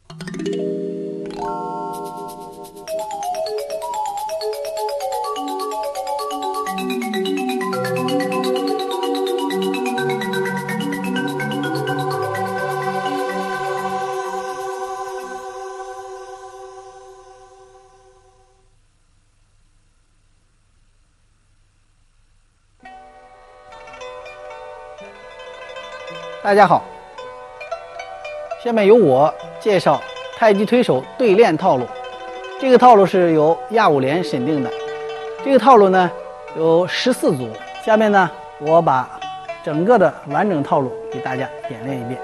大家好，下面由我介绍太极推手对练套路。这个套路是由亚武联审定的。这个套路呢有14组。下面呢，我把整个的完整套路给大家演练一遍。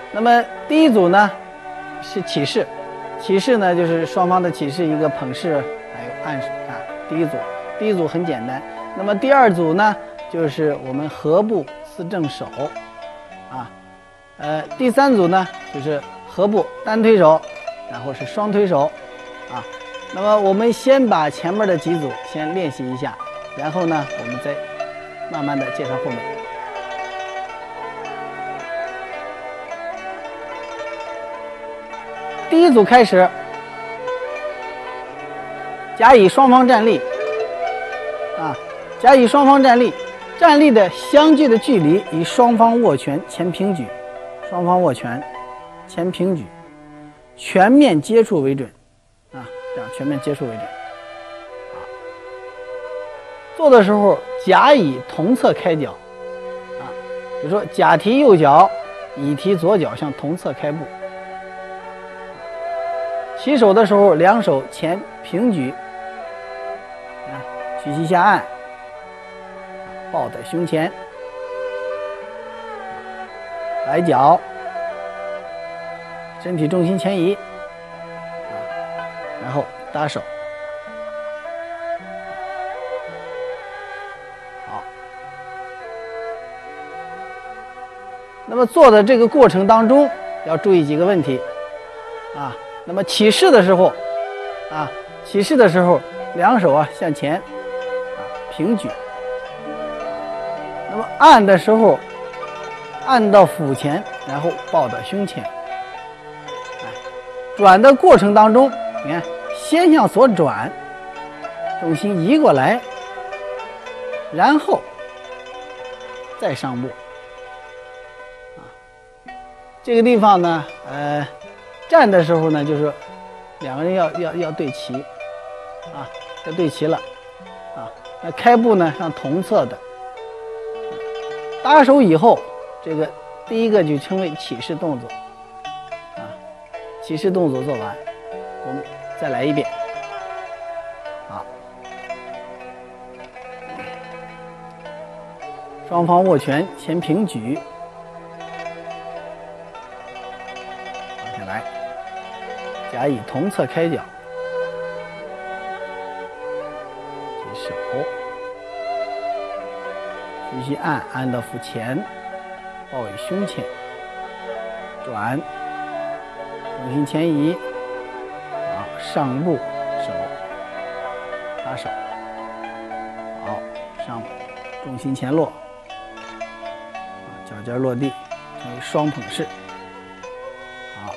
那么第一组呢是起势，起势呢就是双方的起势，一个捧势，还有按势啊。第一组很简单。那么第二组呢就是我们合步四正手啊。第三组呢就是合步单推手，然后是双推手啊。那么我们先把前面的几组先练习一下，然后呢我们再慢慢的介绍后面。第一组开始，甲乙双方站立啊，甲乙双方站立，站立的相距的距离以双方握拳前平举，双方握拳前平举，全面接触为准啊，这样全面接触为准。做的时候甲乙同侧开脚啊，比如说甲提右脚，乙提左脚向同侧开步。起手的时候两手前平举啊，屈膝下按，抱在胸前，摆脚，身体重心前移啊，然后搭手。好，那么做的这个过程当中要注意几个问题啊。那么起势的时候啊，起势的时候两手啊向前啊平举。那么按的时候按到腹前，然后抱到胸前。转的过程当中，你看先向左转，重心移过来，然后再上步。啊，这个地方呢，站的时候呢，就是两个人要对齐，啊，要对齐了，啊，那开步呢上同侧的，搭手以后，这个第一个就称为起势动作，啊，起势动作做完，我们再来一遍，好，双方握拳前平举，往下来。甲乙同侧开脚，起手，屈膝按，按到腹前，抱于胸前，转，重心前移，好，上步手，搭手，好，上步，重心前落，脚尖落地，成为双捧式。好。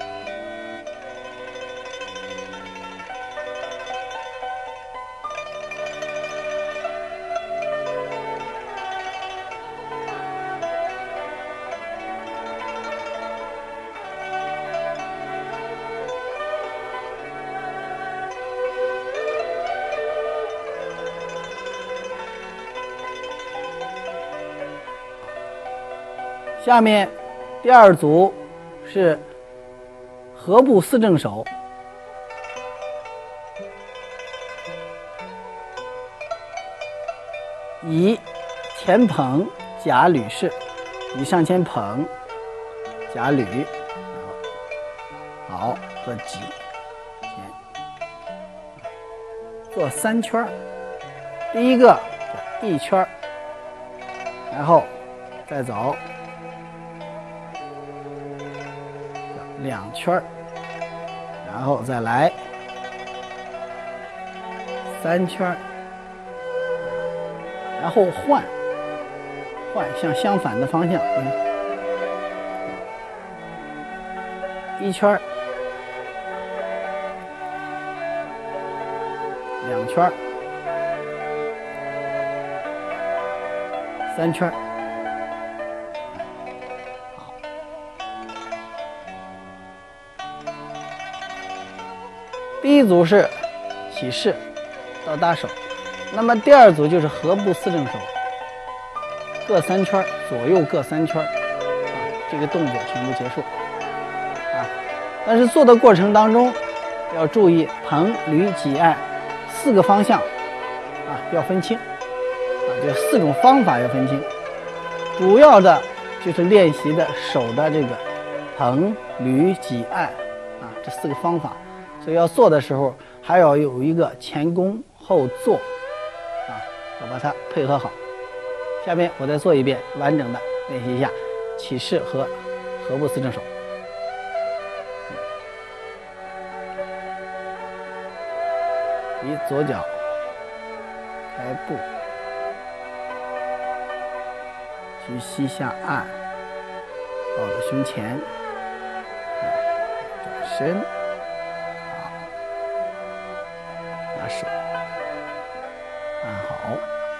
下面第二组是合步四正手，乙前捧甲捋式，乙上前捧，甲捋，好和己前做3圈，第一个1圈，然后再走2圈，然后再来3圈，然后换向相反的方向，1圈2圈3圈。第一组是起势到搭手，那么第二组就是合步四正手，各3圈，左右各3圈，这个动作全部结束。但是做的过程当中要注意捧、捋、挤、按4个方向要分清，这4种方法要分清。主要的就是练习的手的这个腾、捋、挤、按啊，这4个方法。所以要做的时候还要有一个前弓后坐啊，要把它配合好。下面我再做一遍完整的练习一下起势和合步四正手。以左脚开步，屈膝下按，抱到胸前，转身，好，拿手按好，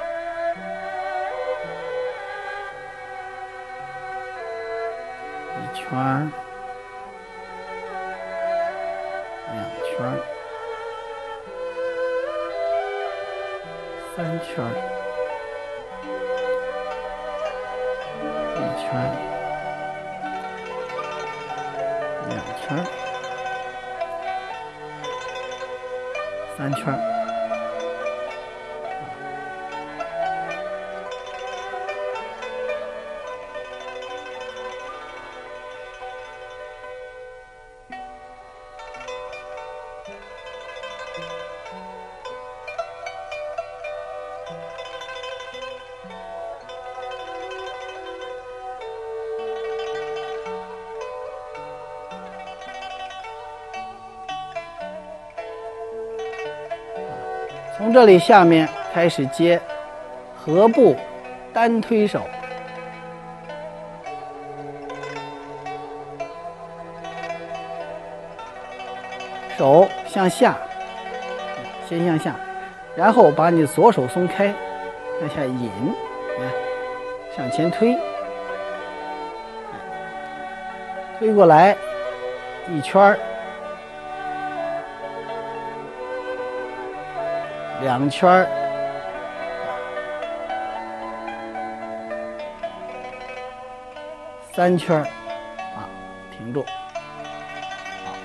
一圈儿，2圈儿。3圈，1圈，2圈，3圈。从这里下面开始接合步单推手，手向下，先向下，然后把你左手松开，向下引，向前推，推过来1圈，2圈，3圈啊，停住。好，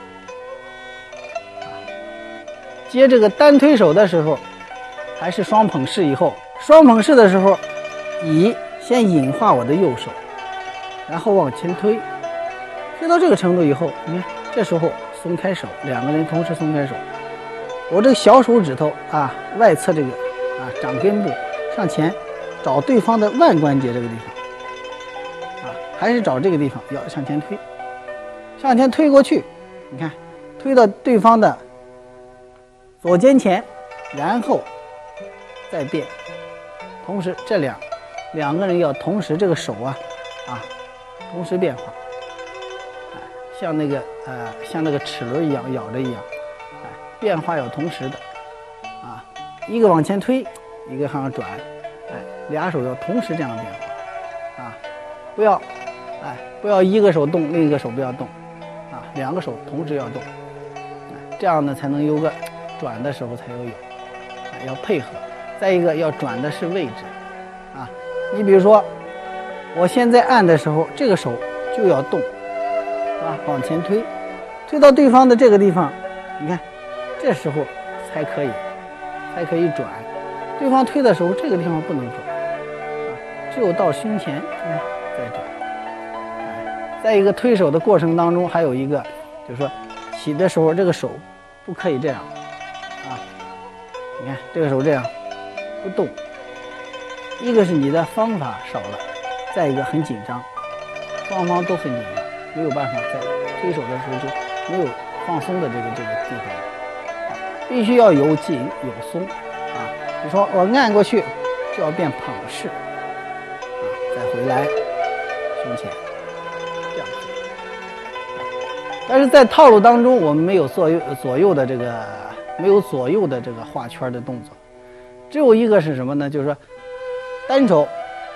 接这个单推手的时候，还是双捧式以后，双捧式的时候，先引化我的右手，然后往前推，推到这个程度以后，你看这时候松开手，2个人同时松开手。我这个小手指头啊，外侧这个啊掌根部上前找对方的腕关节这个地方啊，还是找这个地方要向前推，向前推过去，你看推到对方的左肩前，然后再变，同时这两个人要同时这个手啊同时变化，像那个齿轮一样咬着一样。变化要同时的啊，一个往前推，一个向上转，俩手要同时这样变化啊，不要一个手动，另一个手不要动啊，2个手同时要动，这样呢才能有个转的时候才有要配合。再一个要转的是位置啊，你比如说我现在按的时候，这个手就要动啊，往前推，推到对方的这个地方，你看。这时候才可以转，对方推的时候这个地方不能转啊，只有到胸前再转。在一个推手的过程当中，还有一个就是说起的时候这个手不可以这样啊，你看这个手这样不动，一个是你的方法少了，再一个很紧张，双方都很紧张，没有办法在推手的时候就没有放松的这个地方。必须要有紧有松啊！比如说我按过去就要变捧式啊，再回来胸前这样子。但是在套路当中，我们没有左右的这个画圈的动作，只有一个是什么呢？就是说单手，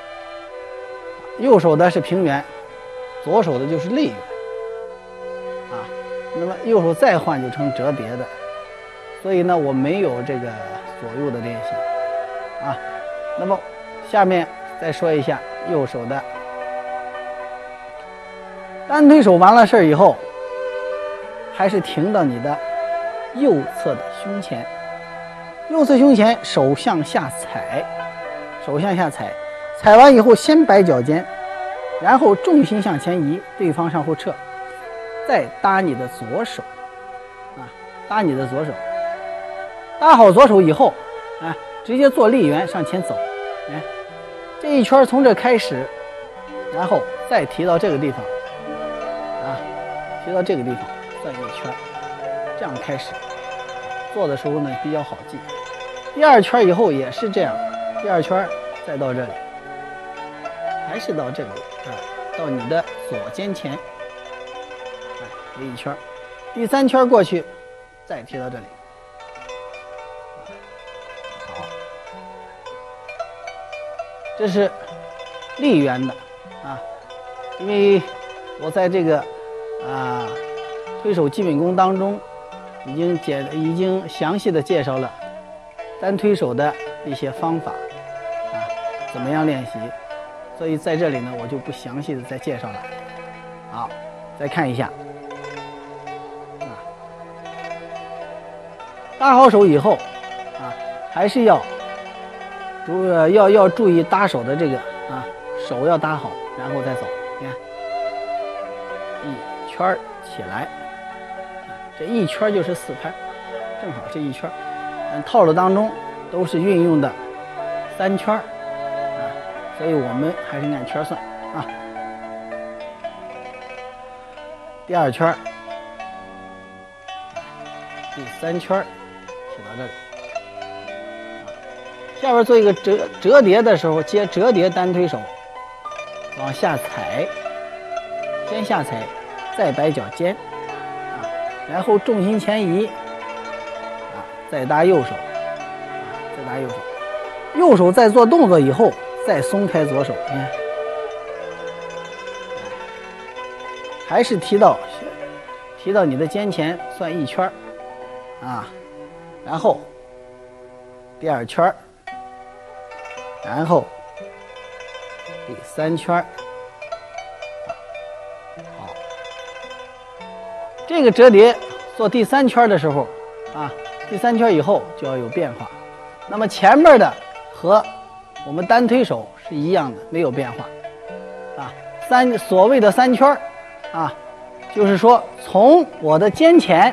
右手的是平圆，左手的就是内圆啊。那么右手再换就成折叠的。所以呢，我没有这个左右的练习啊。那么下面再说一下右手的单推手。完了事儿以后，还是停到你的右侧的胸前，右侧胸前手向下踩，踩完以后先摆脚尖， 然后重心向前移，对方向后撤，再搭你的左手，搭你的左手，搭好左手以后，直接做立圆向前走，这一圈从这开始，然后再提到这个地方，提到这个地方算一圈，这样开始做的时候呢比较好记。第二圈以后也是这样，第二圈再到这里，还是到这里，到你的左肩前，这一圈，第三圈过去，再提到这里。好，这是立圆的因为我在这个推手基本功当中已经详细的介绍了单推手的一些方法怎么样练习，所以在这里呢我就不详细的再介绍了。好，再看一下搭好手以后还是要注意搭手的这个手要搭好，然后再走。你看，一圈起来，这一圈就是4拍，正好这一圈。套路当中都是运用的3圈所以我们还是按圈算第二圈，第3圈起到这里。下边做一个折叠的时候，接折叠单推手，往下踩，先下踩，再摆脚尖然后重心前移再搭右手再搭右手，右手在做动作以后再松开左手，你看，还是提到你的肩前算一圈然后第二圈，然后第3圈。好，这个折叠做第3圈的时候第3圈以后就要有变化。那么前面的和我们单推手是一样的，没有变化所谓的3圈就是说从我的肩前，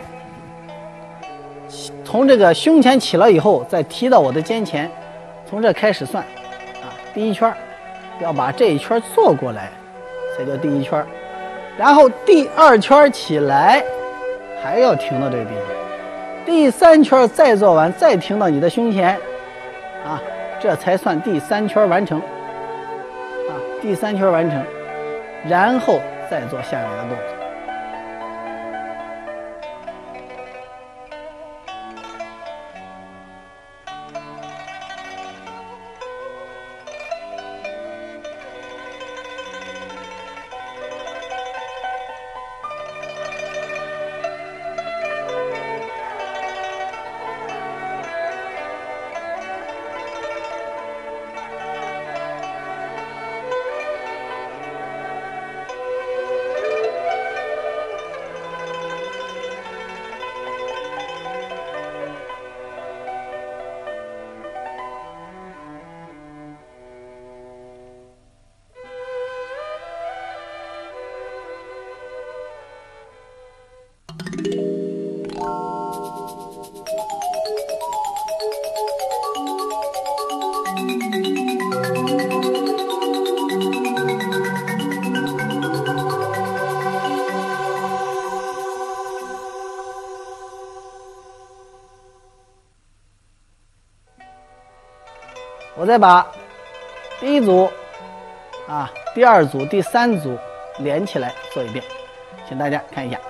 从这个胸前起了以后再提到我的肩前，从这开始算第一圈要把这一圈做过来才叫第一圈，然后第2圈起来还要停到这个地方，第3圈再做完再停到你的胸前这才算第3圈完成第3圈完成，然后再做下面的动作。我再把第1组第2组、第3组连起来做一遍，请大家看一下。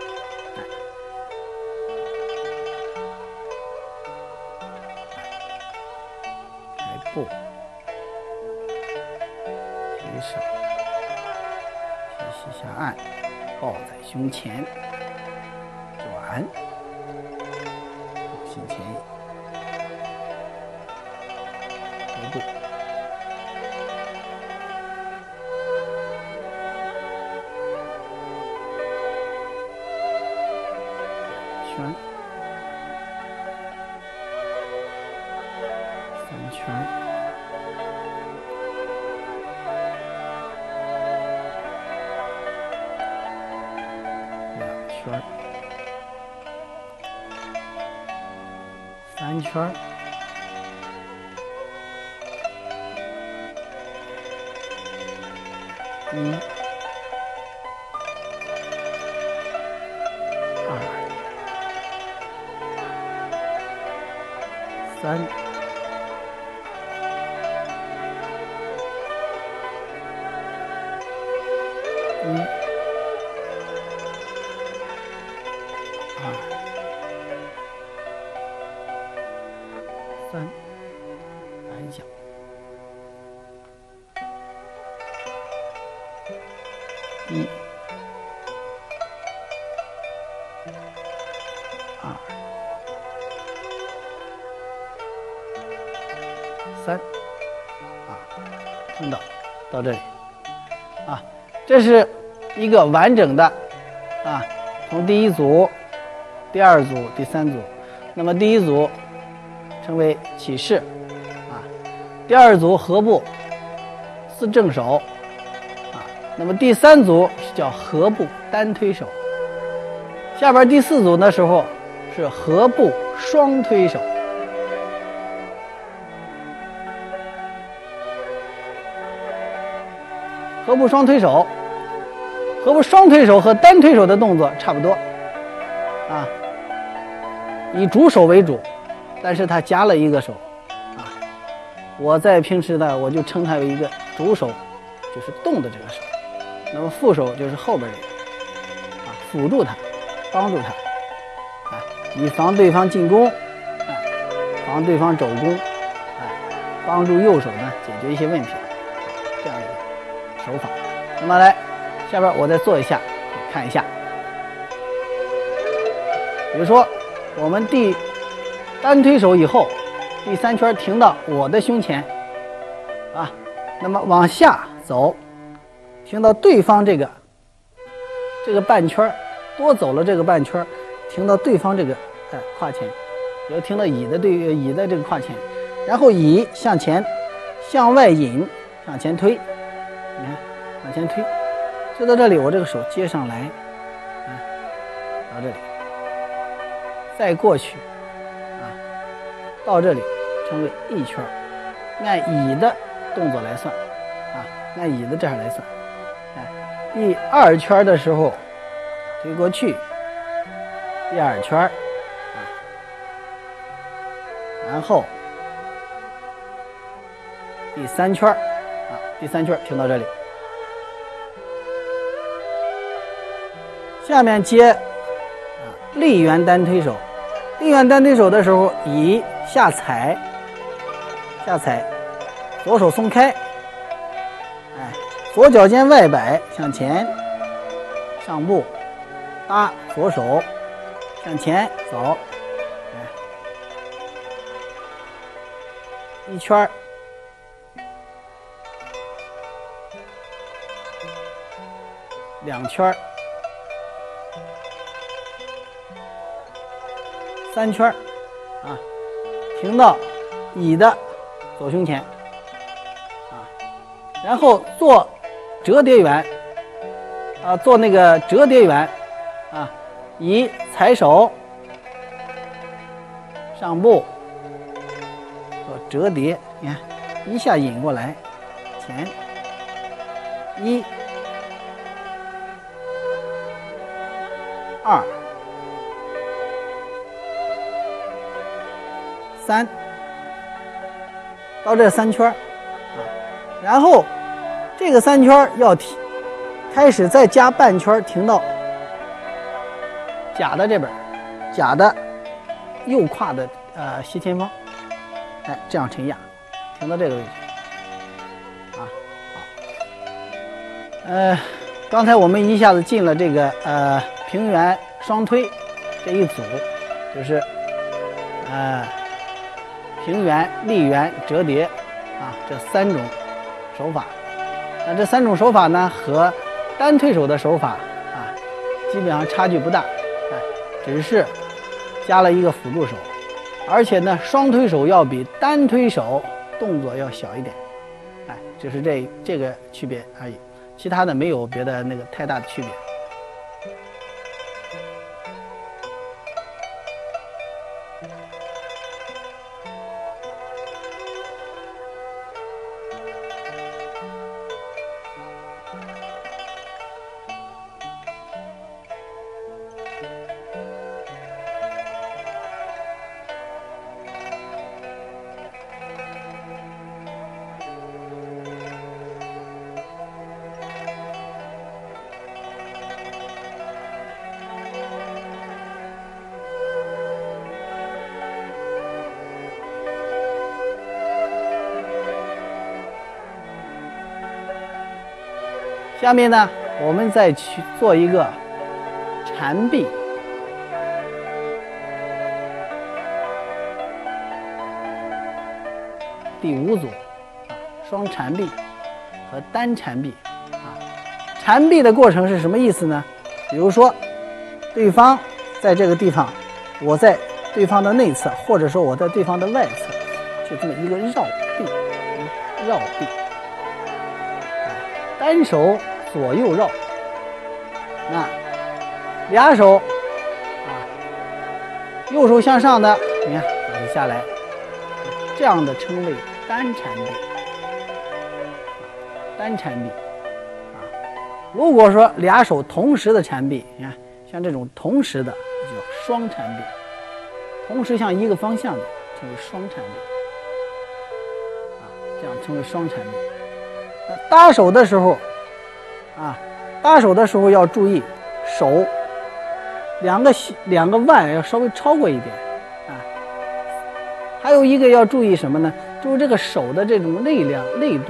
抬步，提手，提膝下按，抱在胸前，转，重心前移。步，圈，3圈， 圈，3圈，1、2、3、1、2、3，来讲。1、2、3，听到这里啊，这是一个完整的从第一组、第二组、第三组。那么第一组称为起势第二组合步4正手那么第三组是叫合步单推手，下边第4组的时候是合步双推手。合步双推手，合步双推手和单推手的动作差不多以主手为主，但是它加了一个手我在平时呢我就称它为一个主手，就是动的这个手，那么副手就是后边这个辅助它，帮助它以防对方进攻防对方肘攻帮助右手呢解决一些问题这样一个手法。那么来下边我再做一下看一下，比如说我们单推手以后第3圈停到我的胸前那么往下走，停到对方这个半圈，多走了这个半圈，停到对方这个胯前，也要停到乙的这个胯前，然后乙向前向外引，向前推，你看往前推，推到这里，我这个手接上来到这里，再过去到这里称为1圈，按乙的动作来算按乙的这样来算第2圈的时候推过去，第2圈然后第3圈第3圈停到这里，下面接立圆单推手。立圆单推手的时候，以下踩，左手松开，左脚尖外摆向前，上步，搭左手向前走，1圈，2圈，3圈停到乙的左胸前然后做折叠圆做那个折叠圆以踩手上步做折叠，你看一下引过来前1、2、3到这3圈然后这个3圈要开始再加半圈，停到甲的这边，甲的右胯的斜前方，这样沉压，停到这个位置好。刚才我们一下子进了这个平圆双推这一组，就是平圆、立圆、折叠这3种手法。那这3种手法呢，和单推手的手法基本上差距不大，只是加了一个辅助手，而且呢，双推手要比单推手动作要小一点，就是这个区别而已，其他的没有别的那个太大的区别。 下面呢，我们再去做一个缠臂。第5组双缠臂和单缠臂缠臂的过程是什么意思呢？比如说，对方在这个地方，我在对方的内侧，或者说我在对方的外侧，就这么一个绕臂，绕臂，单手左右绕，那俩手右手向上的，你看走下来，这样的称为单缠臂。单缠臂如果说俩手同时的缠臂，你看像这种同时的叫双缠臂，同时向一个方向的称为双缠臂这样称为双缠臂。那搭手的时候搭手的时候要注意手两个腕要稍微超过一点还有一个要注意什么呢？就是这个手的这种内度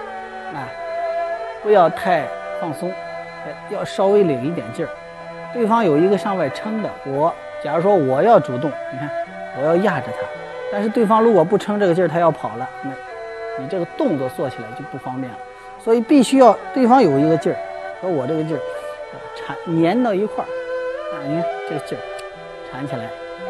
不要太放松，要稍微领一点劲儿。对方有一个向外撑的，假如说我要主动，你看我要压着他，但是对方如果不撑这个劲儿，他要跑了，那你这个动作做起来就不方便了。所以必须要对方有一个劲儿和我这个劲儿粘到一块儿你看这个劲儿缠起来，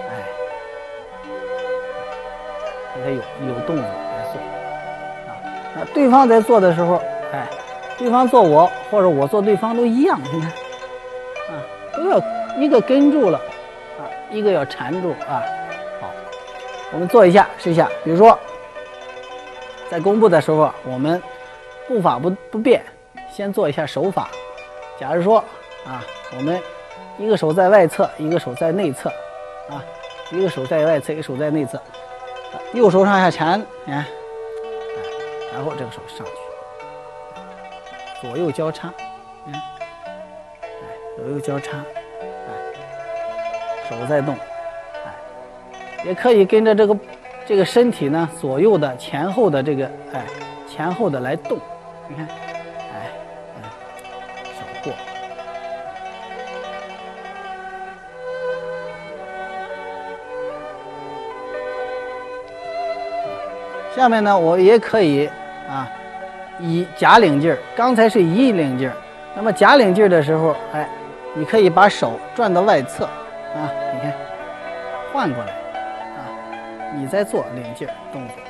给他有动作来做那对方在做的时候，对方做我或者我做对方都一样，你看都要一个跟住了一个要缠住好，我们做一下试一下。比如说在弓步的时候，我们步伐不变，先做一下手法。假如说我们一个手在外侧，一个手在内侧一个手在外侧，一个手在内侧，右手上下缠，然后这个手上去，左右交叉，左右交叉，手在动，也可以跟着这个身体呢左右的前后的这个前后的来动，你看，手过。下面呢，我也可以以假领劲儿，刚才是以领劲儿，那么假领劲儿的时候，你可以把手转到外侧你看，换过来你再做领劲儿动作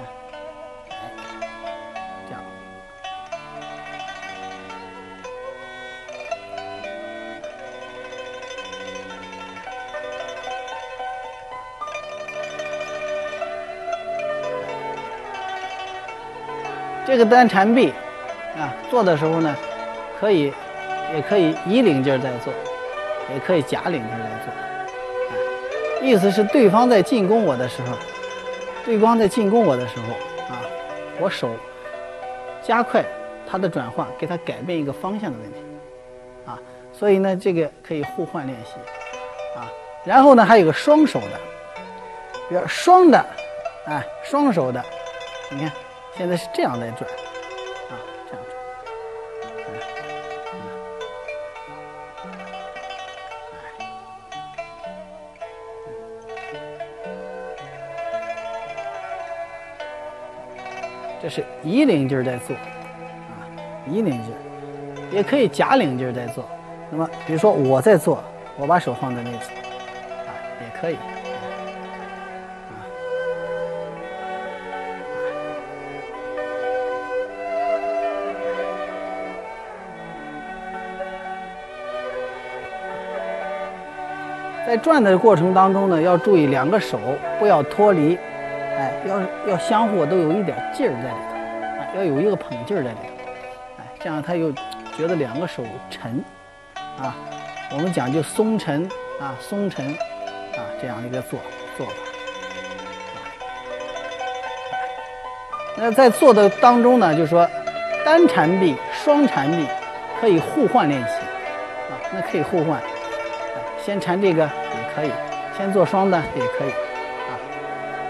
这样。这个单缠臂做的时候呢，也可以以领劲儿在做，也可以假领劲儿在做。意思是对方在进攻我的时候，我手加快他的转换，给他改变一个方向的问题所以呢，这个可以互换练习然后呢，还有个双手的，比如双手的，你看现在是这样来转这样转这是以领劲儿在做以领劲儿，也可以假领劲儿在做。那么比如说我在做，我把手放在内侧也可以在转的过程当中呢，要注意两个手不要脱离，要相互都有一点劲儿在里头，要有一个捧劲儿在里头，这样他又觉得两个手沉我们讲究松沉松沉这样一个做法。那在做的当中呢，就是说单缠臂、双缠臂可以互换练习那可以互换。先缠这个也可以，先做双的也可以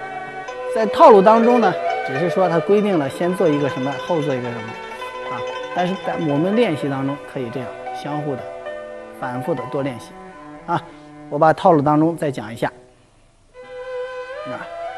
在套路当中呢，只是说它规定了先做一个什么，后做一个什么但是在我们练习当中可以这样相互的、反复的多练习啊。我把套路当中再讲一下啊。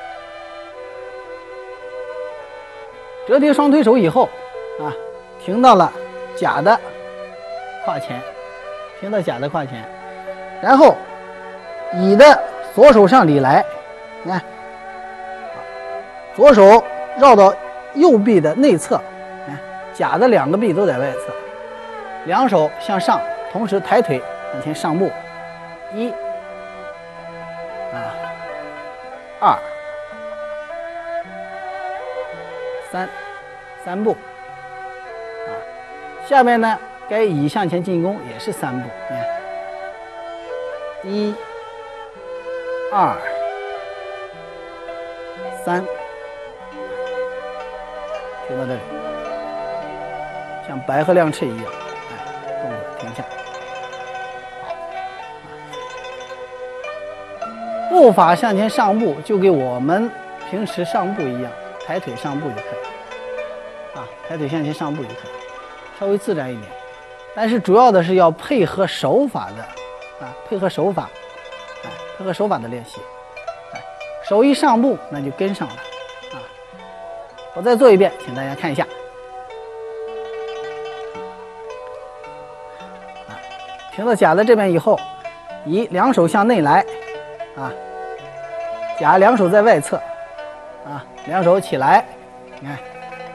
折叠双推手以后啊，停到了甲的胯前，停到甲的胯前，然后乙的左手上里来，你看，左手绕到右臂的内侧，看甲的2个臂都在外侧，两手向上，同时抬腿向前上步，1、2、3步啊。下面呢，该乙向前进攻也是3步，你看，1、2、3，停到这里，像白鹤亮翅一样，动作停下。步法向前上步，就跟我们平时上步一样，抬腿上步就可以，抬腿向前上步就可以，稍微自然一点。但是主要的是要配合手法的，配合手法，配合手法的练习。手一上步，那就跟上了，我再做一遍，请大家看一下。停到甲的这边以后，乙2手向内来，甲2手在外侧，2手起来，你看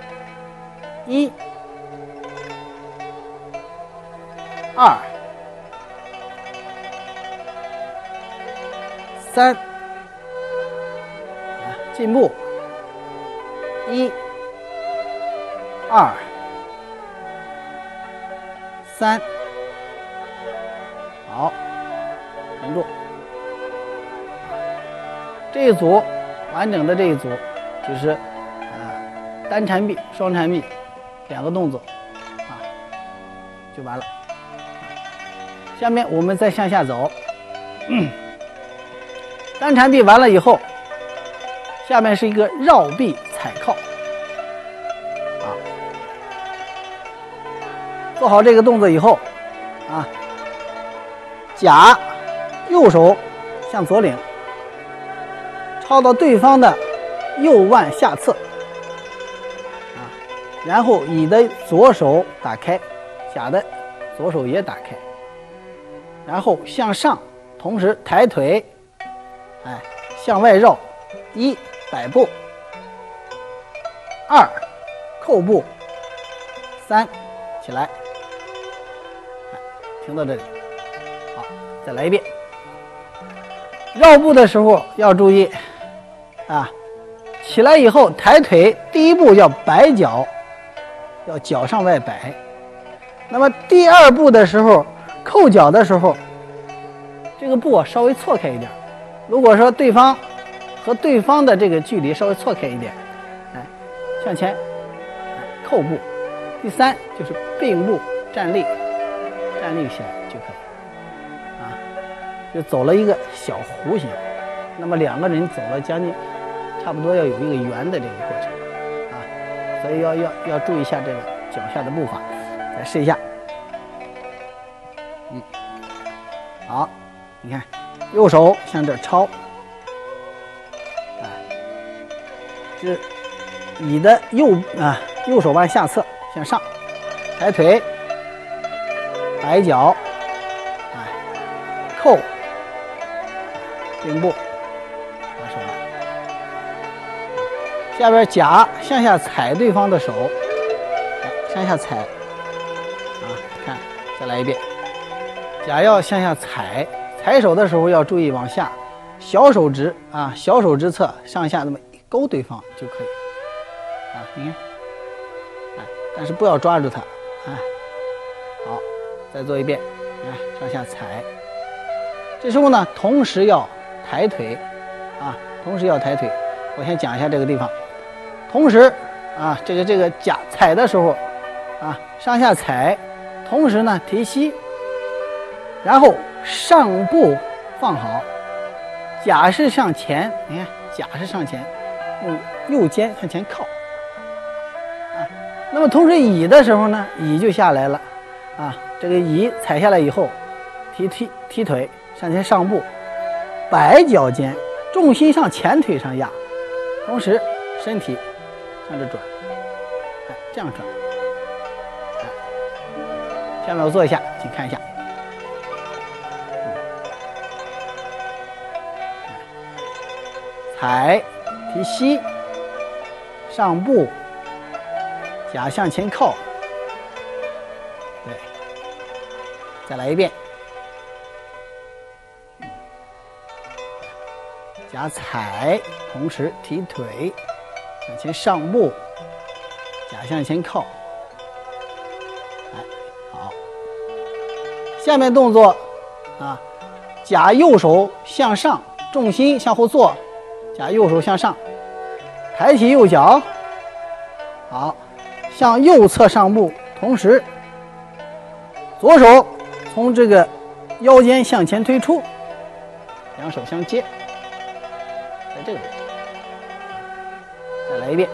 ，1、2、3，进步，1、2、3，好，停住。这一组完整的这一组就是单缠臂、双缠臂2个动作就完了。下面我们再向下走，单缠臂完了以后，下面是一个绕臂踩靠做好这个动作以后甲右手向左领，抄到对方的右腕下侧，然后乙的左手打开，甲的左手也打开，然后向上，同时抬腿，向外绕，1摆步，2扣步，3起来，停到这里。好，再来一遍。绕步的时候要注意起来以后抬腿，第一步要摆脚，要脚上外摆。那么第2步的时候，扣脚的时候，这个步稍微错开一点。如果说对方和对方的这个距离稍微错开一点，向前扣步。第3就是并步站立，站立起来就可以就走了一个小弧形。那么2个人走了将近差不多要有一个圆的这个过程所以要注意一下这个脚下的步伐。再试一下，好，你看右手向这抄，是你的右手腕下侧向上，抬腿，摆脚，扣，并步，把手拿。下边甲向下踩对方的手，向下踩，看，再来一遍。甲要向下踩，踩手的时候要注意往下，小手指小手指侧上下那么一勾对方就可以你看，但是不要抓住它好，再做一遍，上下踩。这时候呢，同时要抬腿同时要抬腿。我先讲一下这个地方，同时这个甲踩的时候上下踩，同时呢提膝，然后上步放好，甲是向前，你看甲是向前，用右肩向前靠那么同时乙的时候呢，乙就下来了啊，这个乙踩下来以后，踢腿向前上步，摆脚尖，重心上前腿上压，同时身体向着转，这样转。下面我做一下，请看一下。踩，提膝，上步，甲向前靠。对，再来一遍。甲踩，同时提腿，向前上步，甲向前靠。好。下面动作啊，甲右手向上，重心向后坐。甲右手向上，抬起右脚，好，向右侧上步，同时左手从这个腰间向前推出，两手相接，在这个位置，再来一遍。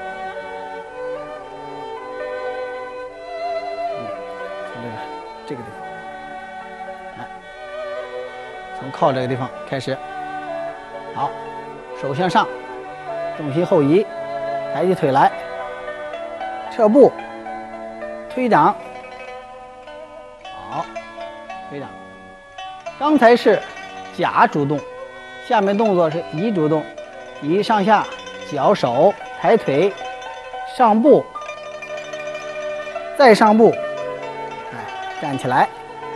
从这个地方，从靠这个地方开始，好。手向上，重心后移，抬起腿来，撤步，推掌，好，推掌。刚才是甲主动，下面动作是乙主动，乙上下，脚手，抬腿，上步，再上步，站起来，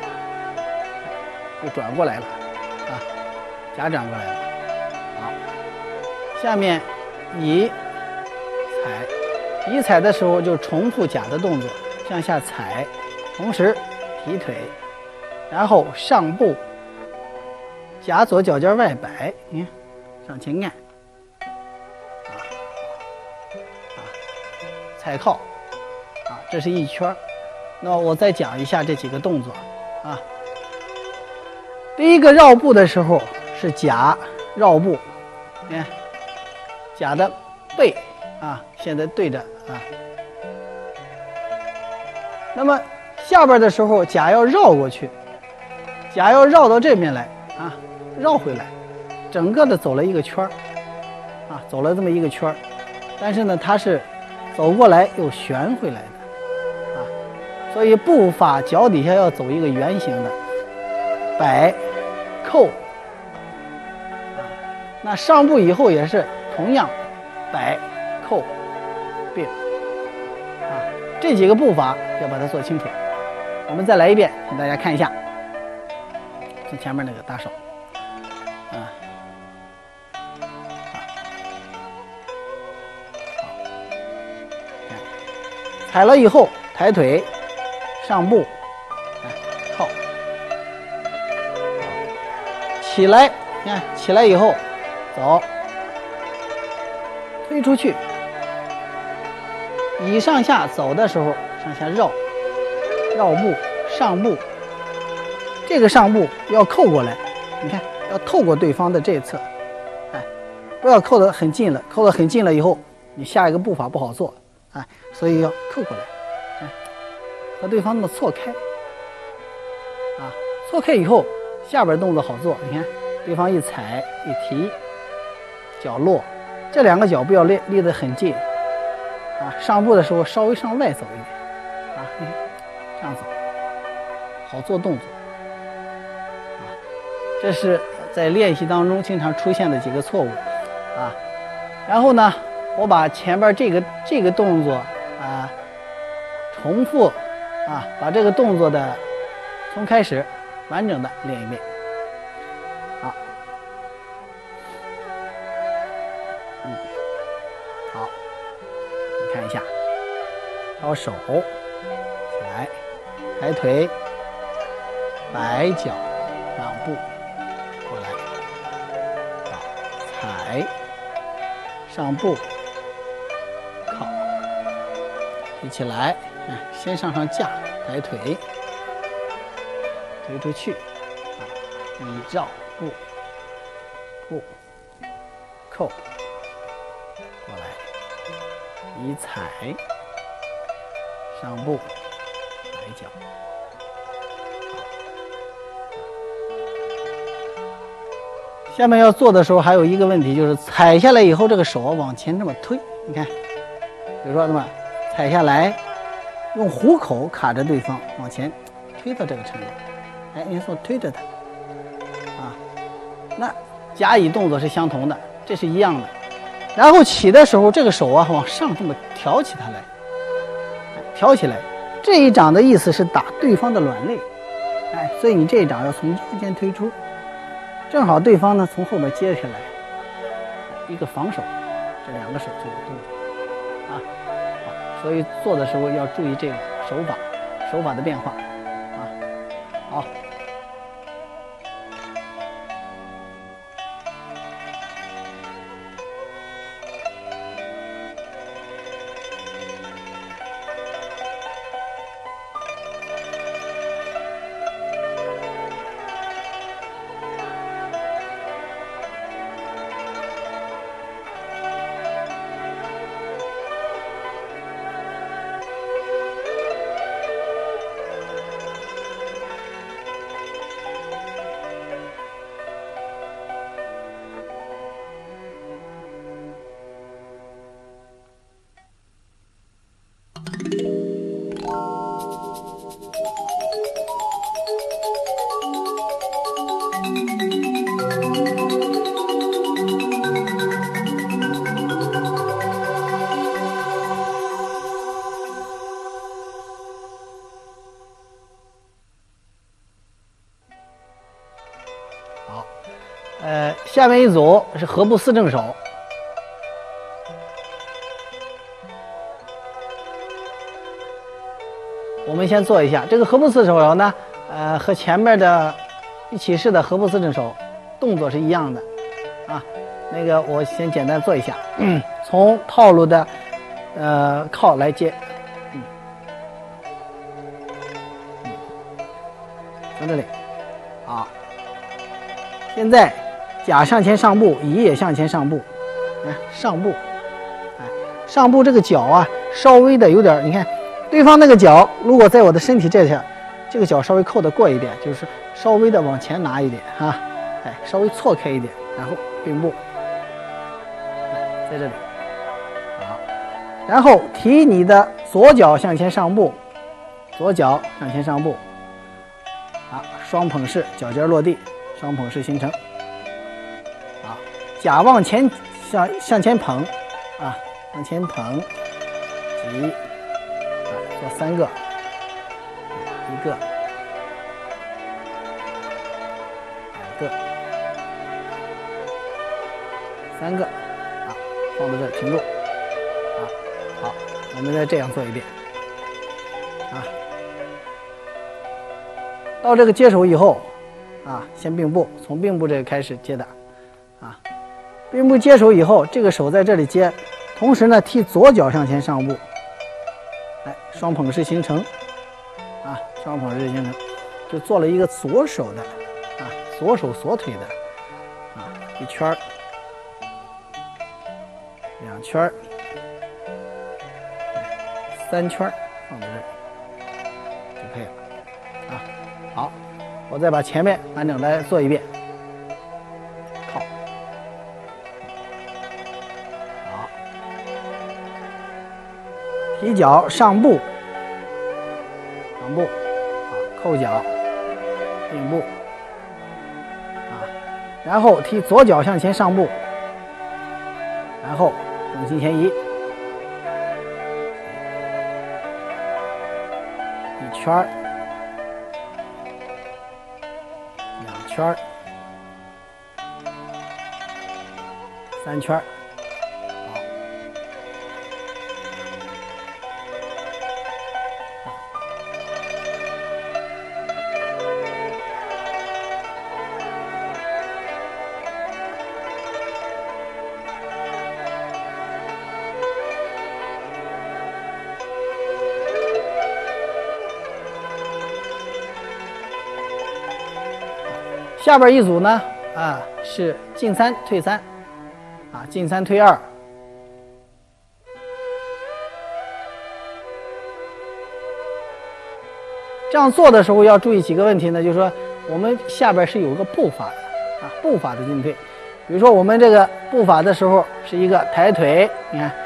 又转过来了，甲转过来了。下面乙踩的时候就重复甲的动作，向下踩，同时提腿，然后上步，甲左脚尖外摆，你看上前按，踩靠，这是一圈。那么我再讲一下这几个动作啊。第一个绕步的时候是甲绕步，你看。甲的背现在对着那么下边的时候甲要绕过去，甲要绕到这边来绕回来，整个的走了一个圈走了这么一个圈，但是呢它是走过来又旋回来的所以步法脚底下要走一个圆形的摆扣那上步以后也是同样摆扣并这几个步法要把它做清楚。我们再来一遍，给大家看一下，从前面那个打手踩了以后抬腿上步靠，起来，你看起来以后走，推出去，乙上下走的时候上下绕步上步，这个上步要扣过来，你看要透过对方的这一侧，不要扣得很近了，扣得很近了以后你下一个步法不好做所以要扣过来和对方那么错开错开以后下边动作好做，你看对方一踩一提，脚落，这两个脚不要离得很近上步的时候稍微向外走一点你看这样走好做动作这是在练习当中经常出现的几个错误然后呢我把前边这个动作重复把这个动作的从开始完整的练一遍好，你看一下，挑手起来，抬腿，摆脚，让步过来，踩，上步，靠，提起来，先上架，抬腿，推出去，一绕步，扣。过来，一踩， 上步来脚。下面要做的时候还有一个问题，就是踩下来以后，这个手往前这么推。你看，比如说这么踩下来，用虎口卡着对方往前推到这个程度。哎，你说推着他啊，那甲乙动作是相同的，这是一样的。然后起的时候，这个手啊往上这么挑起它来，挑起来。这一掌的意思是打对方的卵肋，哎，所以你这一掌要从右肩推出。正好对方呢从后面接下来，一个防守，这两个手就有动作啊。好，所以做的时候要注意这个手法的变化啊。好。下面一组是合步四正手。我们先做一下这个合步四正手呢，和前面的一起式的合步四正手动作是一样的啊。那个我先简单做一下，从套路的靠来接，从这里，好，现在甲向前上步，乙也向前上步，上步，上步这个脚啊，稍微的有点，你看，对方那个脚如果在我的身体这下，这个脚稍微扣得过一点，就是稍微的往前拿一点哈，稍微错开一点，然后并步，在这里，好，然后提你的左脚向前上步，左脚向前上步，双捧式，脚尖落地，双捧式形成。甲往前向前捧，往前捧，挤，做3个，一个，2个，3个，放到这儿停住，好，我们再这样做一遍，到这个接手以后，先并步，从并步这个开始接的，并步接手以后，这个手在这里接，同时呢踢左脚向前上步，双捧式形成，双捧式形成，就做了一个左手的，左手锁腿的，一圈儿，2圈儿，3圈儿，放在这儿就可以了，好，我再把前面完整的做一遍。提脚上步，扣脚，并步，然后踢左脚向前上步，然后重心前移，1圈儿，2圈儿，3圈儿。下边一组呢，是进3退3，进3退2， 这样做的时候要注意几个问题呢？就是说我们下边是有个步法的啊，步法的进退。比如说我们这个步法的时候是一个抬腿，你看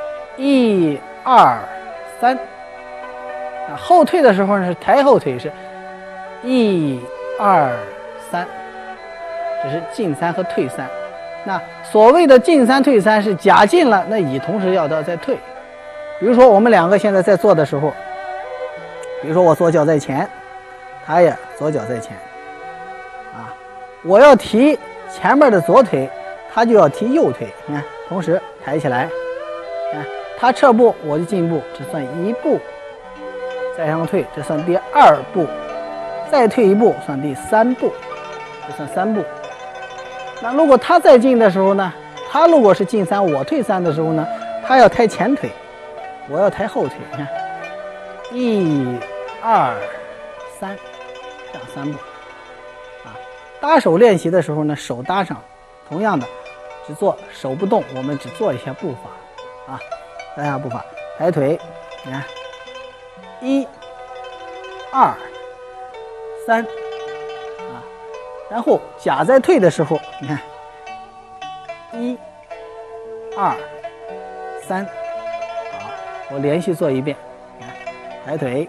1、2、3。后退的时候呢是抬后腿，是1、2、3，这是进3和退3。那所谓的进3退3是甲进了，那乙同时要再退。比如说我们两个现在在做的时候，比如说我左脚在前，他也左脚在前，啊，我要提前面的左腿，他就要提右腿，你看，同时抬起来，看他撤步我就进步，这算1步。再上退，这算第2步，再退1步算第3步，这算3步。那如果他再进的时候呢，他如果是进3我退3的时候呢，他要抬前腿，我要抬后腿，你看1、2、3，这样3步。啊，搭手练习的时候呢，手搭上，同样的只做手不动，我们只做一下步法啊，搭下步法，抬腿，你看1、2、3啊，然后甲在退的时候，你看1、2、3，好，我连续做一遍，你看抬腿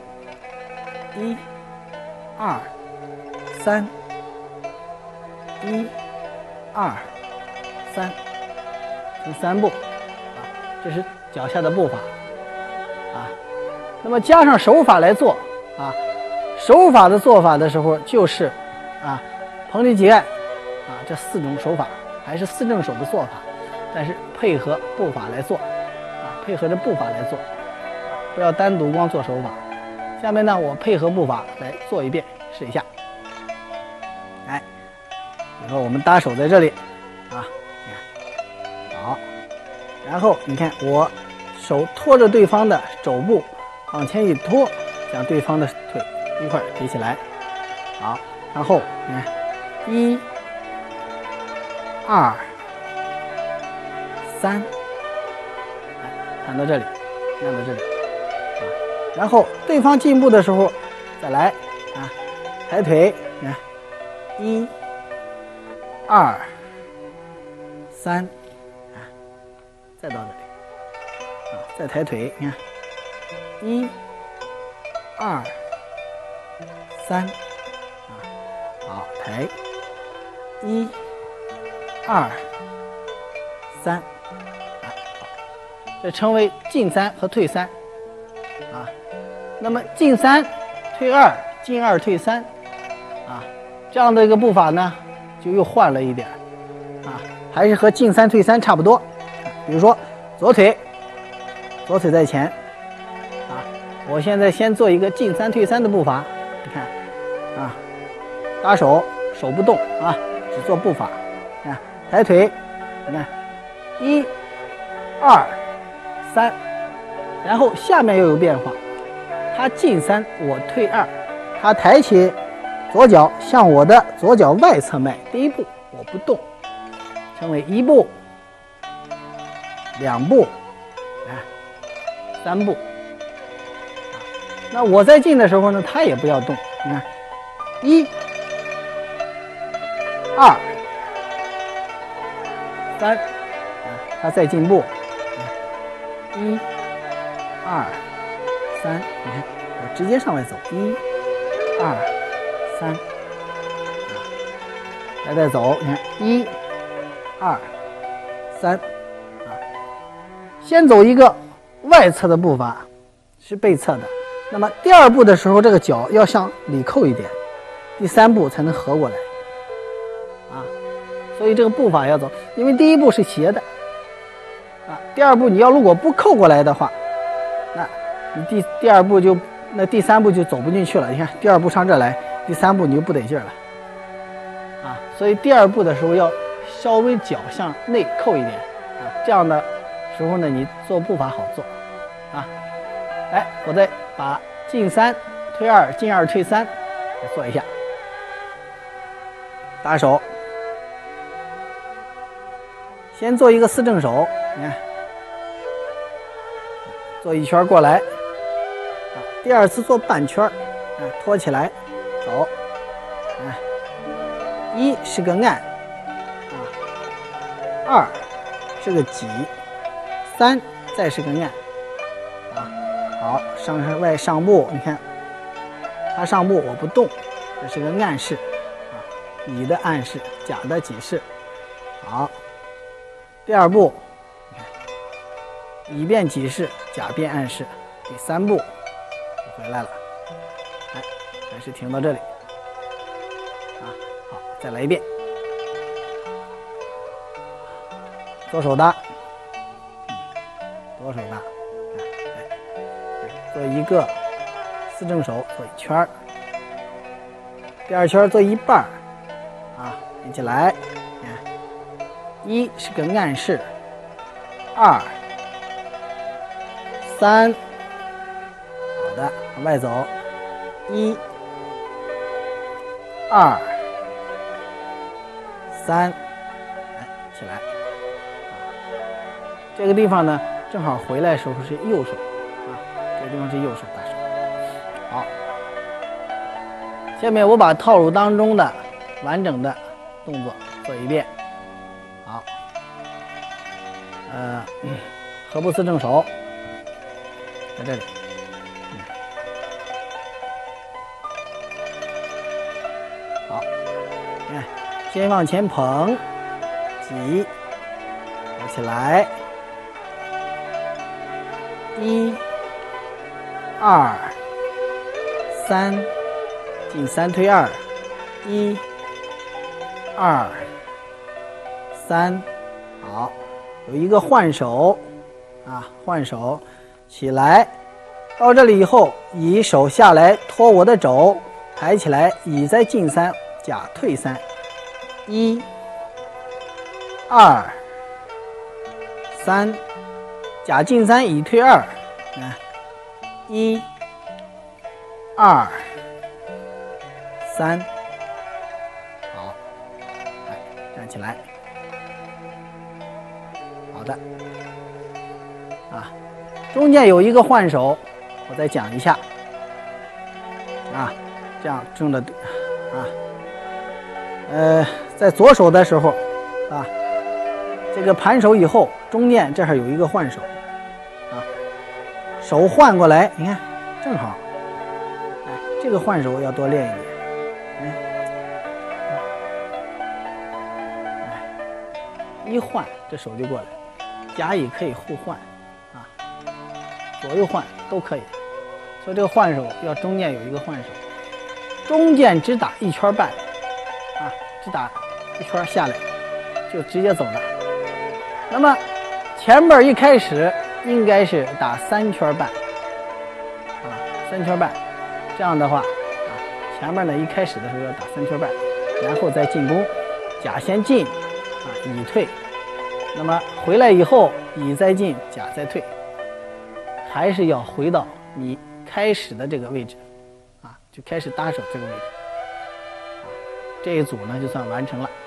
1、2、3，1、2、3，这3步啊，这是脚下的步法啊。那么加上手法来做啊，手法的做法的时候就是啊，捧起脊盖啊，这4种手法还是4正手的做法，但是配合步法来做啊，配合着步法来做，不要单独光做手法。下面呢，我配合步法来做一遍，试一下。来，比如说我们搭手在这里啊，你看好，然后你看我手托着对方的肘部。往前一拖，将对方的腿一块提起来，好，然后你看1、2、3，看到这里，看到这里，啊，然后对方进步的时候再来啊，抬腿，你看1、2、3，啊，再到这里，啊，再抬腿，你看。1、2、3，啊，好，抬1、2、3，啊，好，这称为进3和退3，啊，那么进3退2，进2退3，啊，这样的一个步法呢，就又换了一点，啊，还是和进3退3差不多，比如说左腿在前。我现在先做一个进3退3的步法，你看，啊，搭手，手不动啊，只做步法，看，抬腿，你看，1、2、3，然后下面又有变化，他进3，我退2，他抬起左脚向我的左脚外侧迈，第1步我不动，称为1步、2步，啊，3步。那我在进的时候呢，他也不要动，你看，1、2、3，他在进步，1、2、3，你看我直接上来走，1、2、3，再走，你看1、2、3，啊，先走一个外侧的步伐，是背侧的。那么第2步的时候，这个脚要向里扣一点，第3步才能合过来，啊，所以这个步法要走，因为第1步是斜的，啊，第2步你要如果不扣过来的话，那你第2步就，那第3步就走不进去了。你看第2步上这来，第3步你就不得劲了，啊，所以第2步的时候要稍微脚向内扣一点，啊，这样的时候呢，你做步法好做，啊。来，我再把进3退2，进2退3来做一下。搭手，先做一个4正手，你看，做1圈过来，啊，第2次做半圈， 托起来走，一是个按，二是个挤，三再是个按，好，上步，你看他上步我不动，这是个暗式，乙的暗式，甲的挤式，好，第二步，乙变挤式，甲变暗式，第三步就回来了，还是停到这里，好，再来一遍，左手搭，左手搭，做一个四正手，做一圈，第二圈做一半，连起来，一是个暗式，二、三，好的，往外走，一、二、三，起来，这个地方呢，正好回来的时候是右手，这个地方是右手打手，好，下面我把套路当中的完整的动作做一遍，好，合步四正手，在这里，好，你看，先往前捧，挤，合起来，一、二、三，进三推二，一、二、三，好，有一个换手，换手起来，到这里以后，乙手下来托我的肘，抬起来，乙再进三，甲退三，一、二、三，甲进三，乙退二，一、二、三，好，站起来，好的，中间有一个换手，我再讲一下，这样正着，在左手的时候，这个盘手以后，中间这儿有一个换手，手换过来，你看正好，这个换手要多练一点，一换这手就过来，甲乙可以互换，左右换都可以，所以这个换手要中间有一个换手，中间只打一圈半，只打一圈下来就直接走了。那么前面一开始应该是打3圈半，3圈半，这样的话，前面呢一开始的时候要打3圈半，然后再进攻，甲先进，乙退，那么回来以后乙再进，甲再退，还是要回到你开始的这个位置，就开始搭手这个位置，这一组呢就算完成了。